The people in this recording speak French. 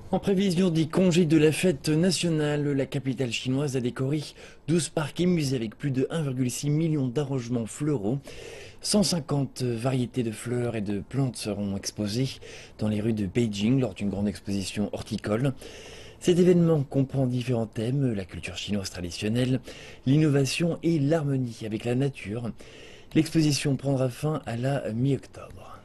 En prévision des congés de la fête nationale, la capitale chinoise a décoré 12 parcs et musées avec plus de 1,6 million d'arrangements floraux. 150 variétés de fleurs et de plantes seront exposées dans les rues de Beijing lors d'une grande exposition horticole. Cet événement comprend différents thèmes, la culture chinoise traditionnelle, l'innovation et l'harmonie avec la nature. L'exposition prendra fin à la mi-octobre.